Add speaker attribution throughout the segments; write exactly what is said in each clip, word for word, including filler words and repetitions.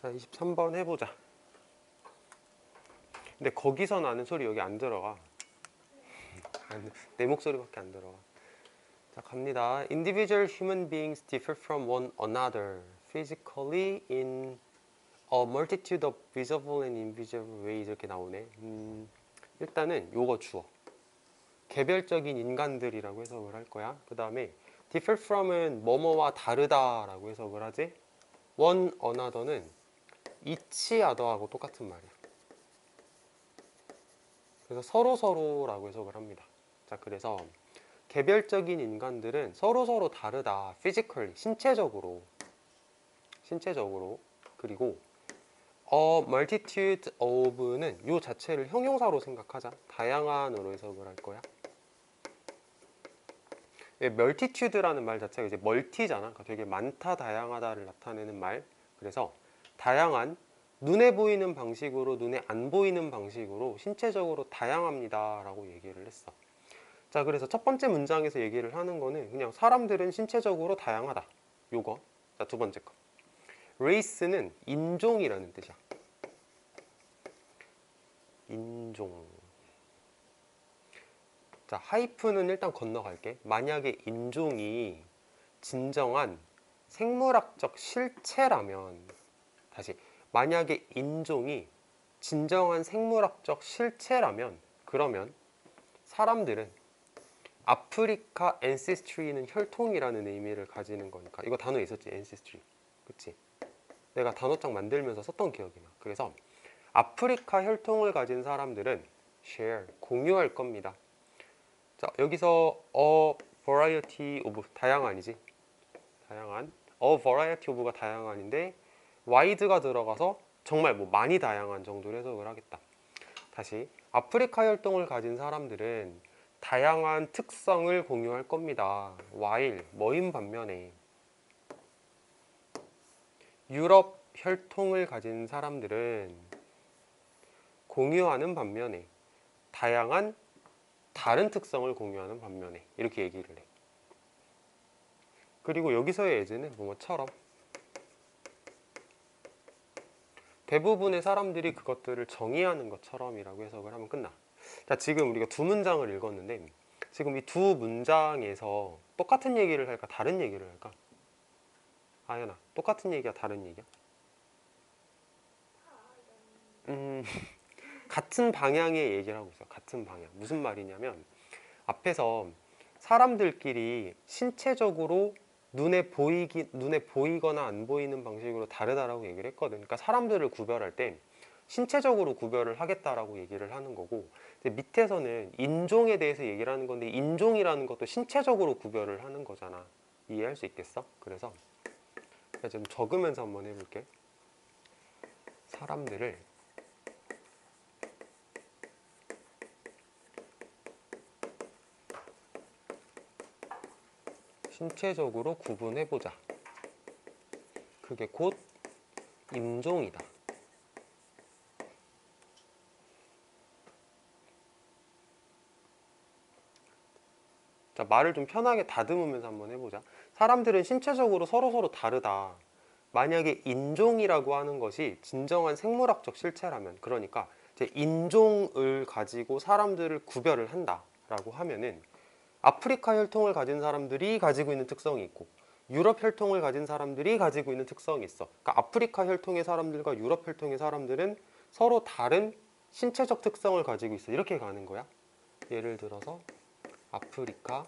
Speaker 1: 자, 이십삼 번 해보자. 근데 거기서 나는 소리 여기 안 들어가. 내 목소리밖에 안 들어가. 자, 갑니다. Individual human beings differ from one another physically in a multitude of visible and invisible ways. 이렇게 나오네. 음, 일단은 요거 주어. 개별적인 인간들이라고 해석을 할 거야. 그 다음에 differ from은 뭐뭐와 다르다라고 해석을 하지. one another는 each other하고 똑같은 말이야. 그래서 서로 서로라고 해석을 합니다. 자, 그래서 개별적인 인간들은 서로 서로 다르다. physically, 신체적으로, 신체적으로. 그리고 a multitude of는 요 자체를 형용사로 생각하자. 다양한으로 해석을 할 거야. multitude라는 말 자체가 이제 멀티잖아. 그러니까 되게 많다, 다양하다를 나타내는 말. 그래서 다양한, 눈에 보이는 방식으로, 눈에 안 보이는 방식으로 신체적으로 다양합니다 라고 얘기를 했어. 자, 그래서 첫 번째 문장에서 얘기를 하는 거는 그냥 사람들은 신체적으로 다양하다. 요거. 자, 두 번째 거. race는 인종이라는 뜻이야. 인종. 자, 하이픈은 일단 건너갈게. 만약에 인종이 진정한 생물학적 실체라면, 다시, 만약에 인종이 진정한 생물학적 실체라면, 그러면 사람들은 아프리카 ancestry는 혈통이라는 의미를 가지는 거니까. 이거 단어에 있었지, ancestry. 그치? 내가 단어장 만들면서 썼던 기억이 나. 그래서 아프리카 혈통을 가진 사람들은 share, 공유할 겁니다. 자, 여기서 a variety of, 다양한이지. 다양한. a variety of가 다양한인데 wide가 들어가서 정말 뭐 많이 다양한 정도로 해석을 하겠다. 다시, 아프리카 혈통을 가진 사람들은 다양한 특성을 공유할 겁니다. while, 뭐인 반면에 유럽 혈통을 가진 사람들은 공유하는 반면에 다양한 다른 특성을 공유하는 반면에 이렇게 얘기를 해. 그리고 여기서의 예제는 뭐뭐처럼 대부분의 사람들이 그것들을 정의하는 것처럼이라고 해석을 하면 끝나. 자, 지금 우리가 두 문장을 읽었는데 지금 이 두 문장에서 똑같은 얘기를 할까 다른 얘기를 할까? 아연아, 똑같은 얘기야 다른 얘기야? 음, 같은 방향의 얘기를 하고 있어. 같은 방향. 무슨 말이냐면 앞에서 사람들끼리 신체적으로 눈에 보이기, 눈에 보이거나 안 보이는 방식으로 다르다라고 얘기를 했거든. 그러니까 사람들을 구별할 때 신체적으로 구별을 하겠다라고 얘기를 하는 거고, 밑에서는 인종에 대해서 얘기를 하는 건데 인종이라는 것도 신체적으로 구별을 하는 거잖아. 이해할 수 있겠어? 그래서 좀 적으면서 한번 해볼게. 사람들을 신체적으로 구분해보자. 그게 곧 인종이다. 자, 말을 좀 편하게 다듬으면서 한번 해보자. 사람들은 신체적으로 서로서로 다르다. 만약에 인종이라고 하는 것이 진정한 생물학적 실체라면, 그러니까 이제 인종을 가지고 사람들을 구별을 한다라고 하면은 아프리카 혈통을 가진 사람들이 가지고 있는 특성이 있고 유럽 혈통을 가진 사람들이 가지고 있는 특성이 있어. 그러니까 아프리카 혈통의 사람들과 유럽 혈통의 사람들은 서로 다른 신체적 특성을 가지고 있어. 이렇게 가는 거야. 예를 들어서 아프리카,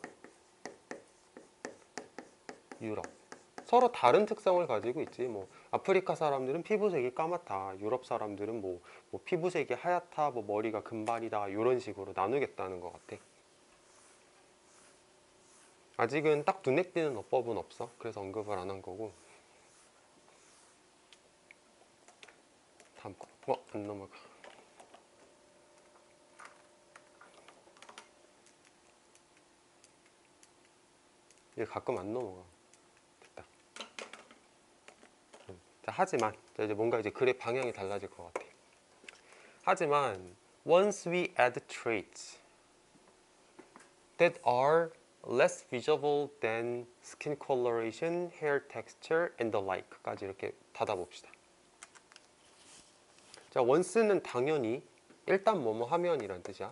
Speaker 1: 유럽 서로 다른 특성을 가지고 있지. 뭐 아프리카 사람들은 피부색이 까맣다. 유럽 사람들은 뭐, 뭐 피부색이 하얗다. 뭐 머리가 금발이다. 이런 식으로 나누겠다는 것 같아. 아직은 딱 눈에 띄는 어법은 없어. 그래서 언급을 안 한 거고. 다음 거. 어, 안 넘어가. 이게 가끔 안 넘어가. 됐다. 자, 하지만 자, 이제 뭔가 이제 글의 방향이 달라질 것 같아. 하지만 once we add traits that are less visible than skin coloration, hair texture, and the like까지 이렇게 닫아봅시다. 자, once는 당연히 일단 뭐뭐 하면이란 뜻이야.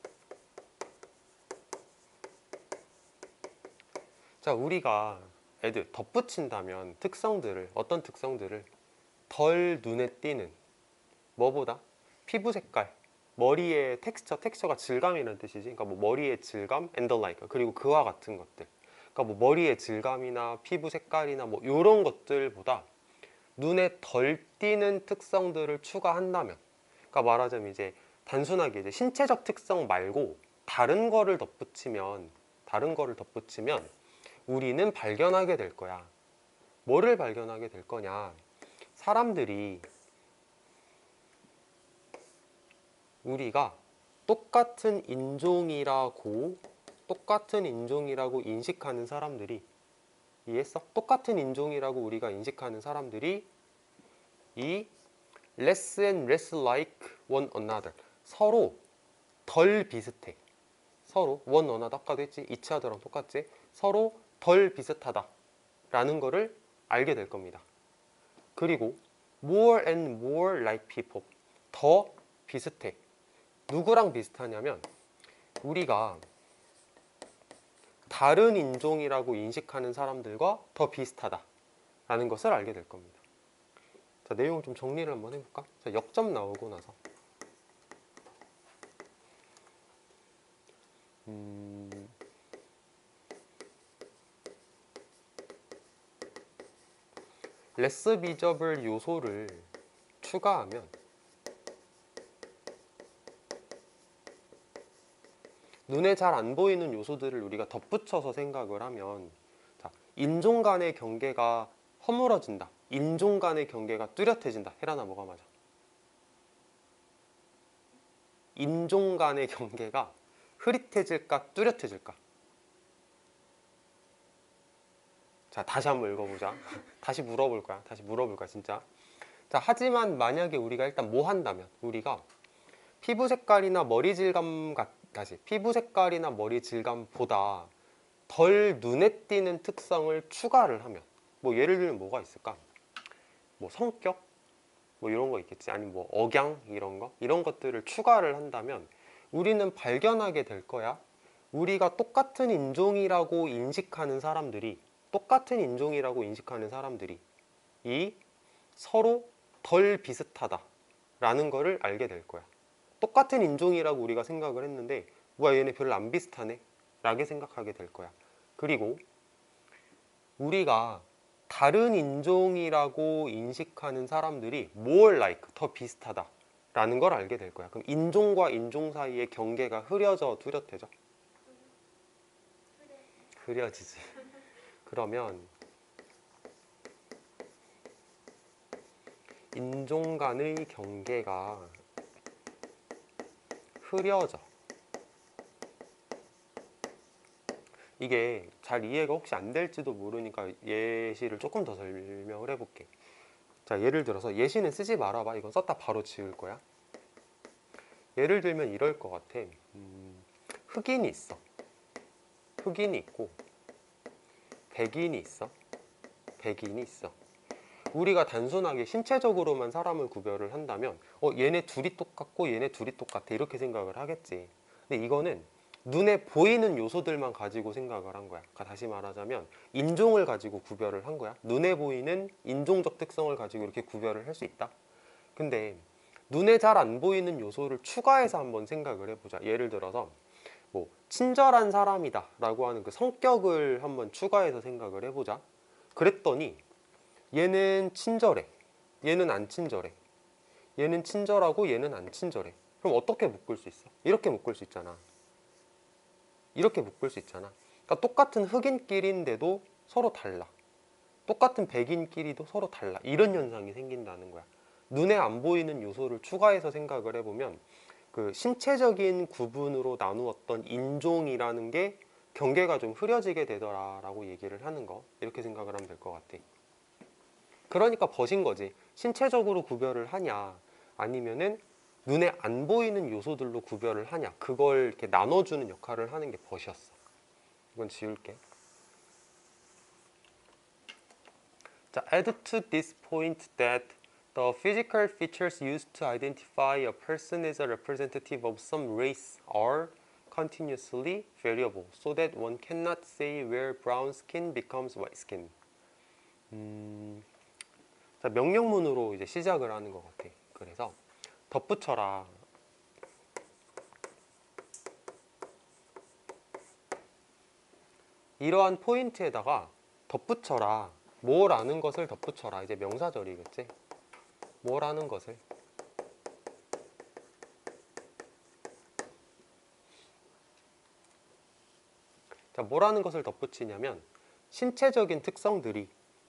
Speaker 1: 자, 우리가 애들 덧붙인다면 특성들을, 어떤 특성들을 덜 눈에 띄는 뭐보다? 피부 색깔, 머리의 텍스처, 텍스처가 질감이라는 뜻이지. 그러니까 뭐 머리의 질감, and the like, 그리고 그와 같은 것들. 그러니까 뭐 머리의 질감이나 피부 색깔이나 뭐 이런 것들보다 눈에 덜 띄는 특성들을 추가한다면, 그러니까 말하자면 이제 단순하게 이제 신체적 특성 말고 다른 거를 덧붙이면, 다른 거를 덧붙이면 우리는 발견하게 될 거야. 뭐를 발견하게 될 거냐? 사람들이 우리가 똑같은 인종이라고 똑같은 인종이라고 인식하는 사람들이, 이해했어? 똑같은 인종이라고 우리가 인식하는 사람들이 이 less and less like one another, 서로 덜 비슷해. 서로 one another, 아까도 했지? each other랑 똑같지? 서로 덜 비슷하다 라는 거를 알게 될 겁니다. 그리고 more and more like people, 더 비슷해. 누구랑 비슷하냐면 우리가 다른 인종이라고 인식하는 사람들과 더 비슷하다 라는 것을 알게 될 겁니다. 자, 내용을 좀 정리를 한번 해볼까? 자, 역점 나오고 나서 음... 레스 비저블 요소를 추가하면 눈에 잘 안 보이는 요소들을 우리가 덧붙여서 생각을 하면, 자, 인종 간의 경계가 허물어진다, 인종 간의 경계가 뚜렷해진다. 혜란아, 뭐가 맞아? 인종 간의 경계가 흐릿해질까 뚜렷해질까? 자, 다시 한번 읽어보자. 다시 물어볼 거야. 다시 물어볼 거야, 진짜. 자, 하지만 만약에 우리가 일단 뭐 한다면, 우리가 피부 색깔이나 머리 질감 같, 다시 피부 색깔이나 머리 질감보다 덜 눈에 띄는 특성을 추가를 하면, 뭐 예를 들면 뭐가 있을까? 뭐 성격? 뭐 이런 거 있겠지. 아니면 뭐 억양 이런 거? 이런 것들을 추가를 한다면 우리는 발견하게 될 거야. 우리가 똑같은 인종이라고 인식하는 사람들이, 똑같은 인종이라고 인식하는 사람들이 이 서로 덜 비슷하다 라는 거를 알게 될 거야. 똑같은 인종이라고 우리가 생각을 했는데 뭐야, 얘네 별로 안 비슷하네 라게 생각하게 될 거야. 그리고 우리가 다른 인종이라고 인식하는 사람들이 more like, 더 비슷하다 라는 걸 알게 될 거야. 그럼 인종과 인종 사이의 경계가 흐려져 뚜렷해져? 흐려지지. 그러면 인종 간의 경계가 흐려져. 이게 잘 이해가 혹시 안 될지도 모르니까 예시를 조금 더 설명을 해볼게. 자, 예를 들어서, 예시는 쓰지 말아봐. 이건 썼다 바로 지울 거야. 예를 들면 이럴 것 같아. 음, 흑인이 있어. 흑인이 있고 백인이 있어. 백인이 있어. 우리가 단순하게 신체적으로만 사람을 구별을 한다면 어, 얘네 둘이 똑같고 얘네 둘이 똑같아 이렇게 생각을 하겠지. 근데 이거는 눈에 보이는 요소들만 가지고 생각을 한 거야. 그러니까 다시 말하자면 인종을 가지고 구별을 한 거야. 눈에 보이는 인종적 특성을 가지고 이렇게 구별을 할 수 있다. 근데 눈에 잘 안 보이는 요소를 추가해서 한번 생각을 해보자. 예를 들어서 뭐 친절한 사람이다 라고 하는 그 성격을 한번 추가해서 생각을 해보자. 그랬더니 얘는 친절해, 얘는 안 친절해, 얘는 친절하고 얘는 안 친절해. 그럼 어떻게 묶을 수 있어? 이렇게 묶을 수 있잖아. 이렇게 묶을 수 있잖아. 그러니까 똑같은 흑인끼리인데도 서로 달라. 똑같은 백인끼리도 서로 달라. 이런 현상이 생긴다는 거야. 눈에 안 보이는 요소를 추가해서 생각을 해보면 그 신체적인 구분으로 나누었던 인종이라는 게 경계가 좀 흐려지게 되더라라고 얘기를 하는 거. 이렇게 생각을 하면 될 것 같아. 그러니까 벗인 거지. 신체적으로 구별을 하냐 아니면은 눈에 안 보이는 요소들로 구별을 하냐, 그걸 이렇게 나눠주는 역할을 하는 게 벗이었어. 이건 지울게. 자, add to this point that The physical features used to identify a person as a representative of some race are continuously variable, so that one cannot say where brown skin becomes white skin. 음, 자, 명령문으로 이제 시작을 하는 것 같아. 그래서 덧붙여라. 이러한 포인트에다가 덧붙여라. 뭐라는 것을 덧붙여라. 이제 명사절이겠지. 뭐라는 것을. 자, 뭐라는 것을 덧붙이냐면 신체적인 특성들이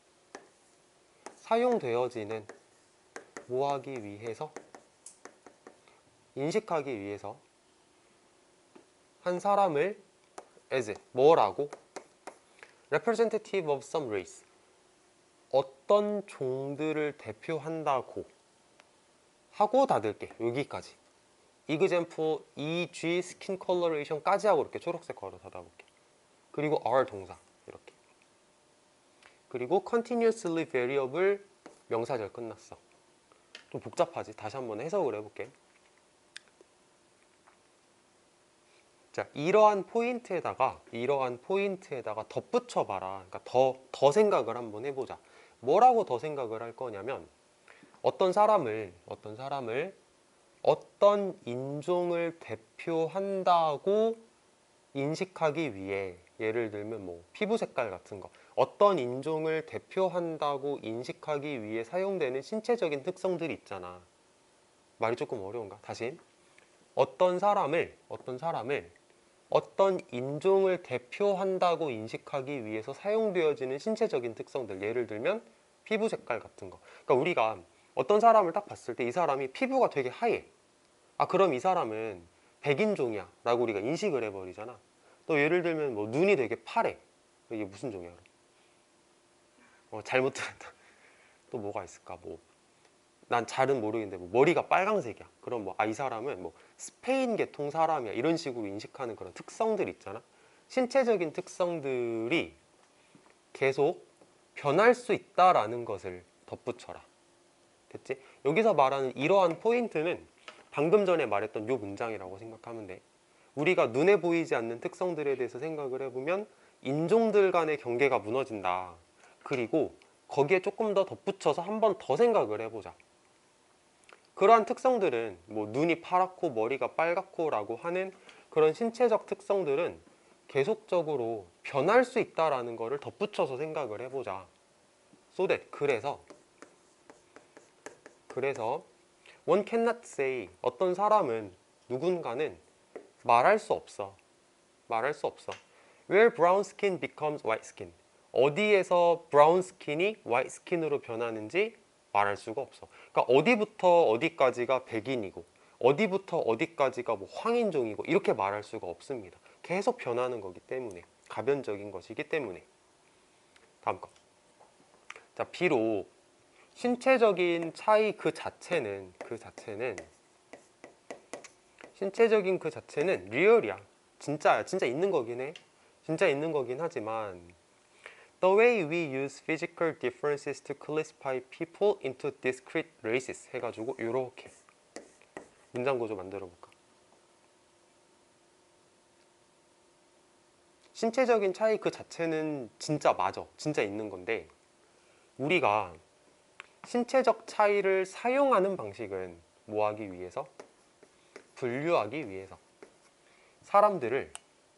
Speaker 1: 사용되어지는 뭐 하기 위해서? 인식하기 위해서 한 사람을 as 뭐라고? representative of some race, 어떤 종들을 대표한다고 하고 닫을게. 여기까지. example eg skin coloration까지 하고 이렇게 초록색 괄호 닫아볼게. 그리고 are 동사 이렇게. 그리고 continuously variable 명사절 끝났어. 좀 복잡하지? 다시 한번 해석을 해볼게. 자, 이러한 포인트에다가 이러한 포인트에다가 덧붙여 봐라. 그러니까 더, 더 생각을 한번 해보자. 뭐라고 더 생각을 할 거냐면 어떤 사람을 어떤 사람을 어떤 인종을 대표한다고 인식하기 위해, 예를 들면 뭐 피부 색깔 같은 거, 어떤 인종을 대표한다고 인식하기 위해 사용되는 신체적인 특성들이 있잖아. 말이 조금 어려운가? 다시. 어떤 사람을 어떤 사람을 어떤 인종을 대표한다고 인식하기 위해서 사용되어지는 신체적인 특성들, 예를 들면 피부 색깔 같은 거. 그러니까 우리가 어떤 사람을 딱 봤을 때 이 사람이 피부가 되게 하얘. 아, 그럼 이 사람은 백인종이야 라고 우리가 인식을 해버리잖아. 또 예를 들면 뭐 눈이 되게 파래. 이게 무슨 종이야? 어, 잘못 들었다. 또 뭐가 있을까? 뭐 난 잘은 모르겠는데 뭐 머리가 빨강색이야. 그럼 뭐 아, 이 사람은 뭐 스페인 계통 사람이야. 이런 식으로 인식하는 그런 특성들 있잖아. 신체적인 특성들이 계속 변할 수 있다라는 것을 덧붙여라. 됐지? 여기서 말하는 이러한 포인트는 방금 전에 말했던 요 문장이라고 생각하면 돼. 우리가 눈에 보이지 않는 특성들에 대해서 생각을 해보면 인종들 간의 경계가 무너진다. 그리고 거기에 조금 더 덧붙여서 한 번 더 생각을 해보자. 그러한 특성들은 뭐 눈이 파랗고 머리가 빨갛고 라고 하는 그런 신체적 특성들은 계속적으로 변할 수 있다라는 것을 덧붙여서 생각을 해보자. So that, 그래서 그래서 one cannot say, 어떤 사람은, 누군가는 말할 수 없어. 말할 수 없어. Where brown skin becomes white skin, 어디에서 브라운 스킨이 화이트 스킨으로 변하는지 말할 수가 없어. 그러니까 어디부터 어디까지가 백인이고 어디부터 어디까지가 뭐 황인종이고 이렇게 말할 수가 없습니다. 계속 변하는 거기 때문에, 가변적인 것이기 때문에. 다음 거. 자, 비록 신체적인 차이 그 자체는 그 자체는 신체적인 그 자체는 리얼이야. 진짜야. 진짜 있는 거긴 해. 진짜 있는 거긴 하지만 The way we use physical differences to classify people into discrete races 해가지고 이렇게 문장 구조 만들어 볼까? 신체적인 차이 그 자체는 진짜 맞아. 진짜 있는 건데 우리가 신체적 차이를 사용하는 방식은 뭐 하기 위해서? 분류하기 위해서. 사람들을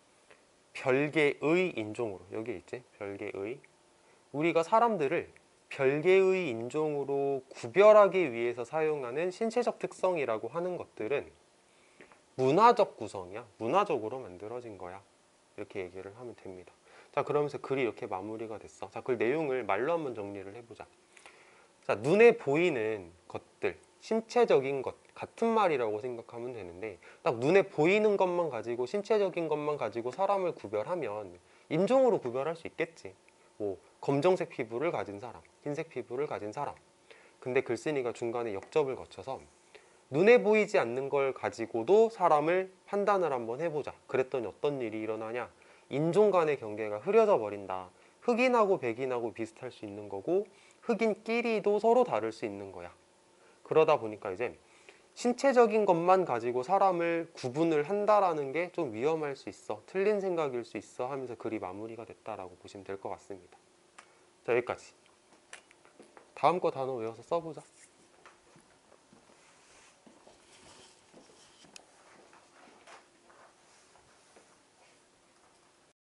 Speaker 1: 별개의 인종으로, 여기 있지? 별개의. 우리가 사람들을 별개의 인종으로 구별하기 위해서 사용하는 신체적 특성이라고 하는 것들은 문화적 구성이야. 문화적으로 만들어진 거야. 이렇게 얘기를 하면 됩니다. 자, 그러면서 글이 이렇게 마무리가 됐어. 자, 그 내용을 말로 한번 정리를 해보자. 자, 눈에 보이는 것들, 신체적인 것, 같은 말이라고 생각하면 되는데 딱 눈에 보이는 것만 가지고, 신체적인 것만 가지고 사람을 구별하면 인종으로 구별할 수 있겠지. 뭐 검정색 피부를 가진 사람, 흰색 피부를 가진 사람. 근데 글쓴이가 중간에 역접을 거쳐서 눈에 보이지 않는 걸 가지고도 사람을 판단을 한번 해보자. 그랬더니 어떤 일이 일어나냐? 인종 간의 경계가 흐려져 버린다. 흑인하고 백인하고 비슷할 수 있는 거고 흑인끼리도 서로 다를 수 있는 거야. 그러다 보니까 이제 신체적인 것만 가지고 사람을 구분을 한다라는 게 좀 위험할 수 있어, 틀린 생각일 수 있어 하면서 글이 마무리가 됐다라고 보시면 될 것 같습니다. 자, 여기까지. 다음 거 단어 외워서 써보자.